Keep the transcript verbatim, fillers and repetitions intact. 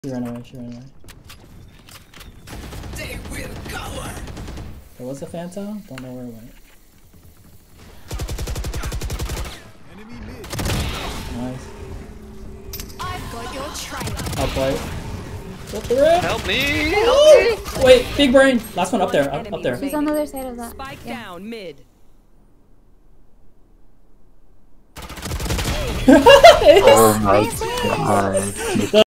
She ran away, she ran away. They will cover. There was a Phantom? Don't know where it went. Enemy mid. Nice. I've got your trail. I'll play. Go through it! Help me! Help me! Wait, big brain! Last one up there, up, up there. She's on the other side of that. Spike Yeah. down mid. Oh my god.